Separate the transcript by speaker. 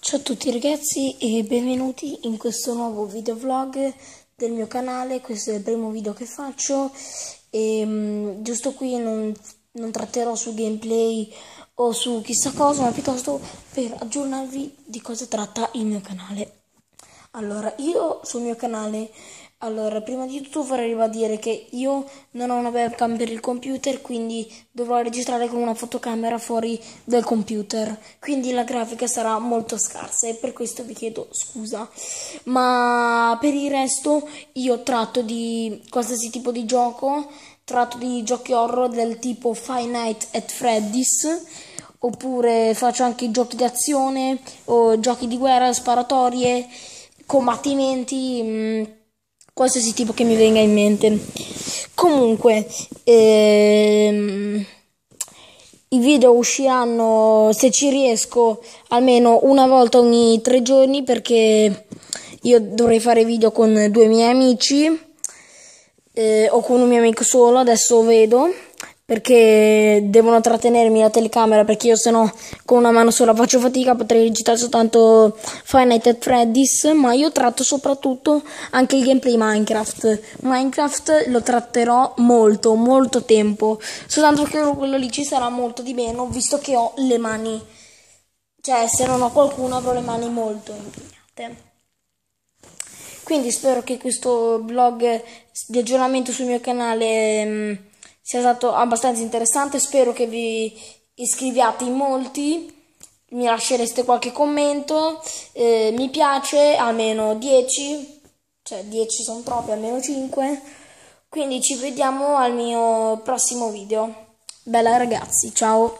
Speaker 1: Ciao a tutti ragazzi e benvenuti in questo nuovo videovlog del mio canale. Questo è il primo video che faccio e giusto qui non tratterò su gameplay o su chissà cosa, ma piuttosto per aggiornarvi di cosa tratta il mio canale. Allora, io sul mio canale, prima di tutto vorrei ribadire che io non ho una webcam per il computer, quindi dovrò registrare con una fotocamera fuori dal computer, quindi la grafica sarà molto scarsa e per questo vi chiedo scusa. Ma per il resto io tratto di qualsiasi tipo di gioco, tratto di giochi horror del tipo Five Nights at Freddy's, oppure faccio anche giochi di azione o giochi di guerra, sparatorie, combattimenti, qualsiasi tipo che mi venga in mente. Comunque i video usciranno, se ci riesco, almeno una volta ogni 3 giorni, perché io dovrei fare video con 2 miei amici o con un mio amico solo, adesso vedo, perché devono trattenermi la telecamera, perché io se no con una mano sola faccio fatica. Potrei registrare soltanto Five Nights at Freddy's, ma io tratto soprattutto anche il gameplay Minecraft lo tratterò molto tempo, soltanto che quello lì ci sarà molto di meno, visto che ho le mani, cioè se non ho qualcuno avrò le mani molto impegnate. Quindi spero che questo vlog di aggiornamento sul mio canale sia stato abbastanza interessante. Spero che vi iscriviate in molti, mi lascereste qualche commento, mi piace, almeno 10, cioè 10 sono troppi, almeno 5. Quindi ci vediamo al mio prossimo video. Bella ragazzi, ciao!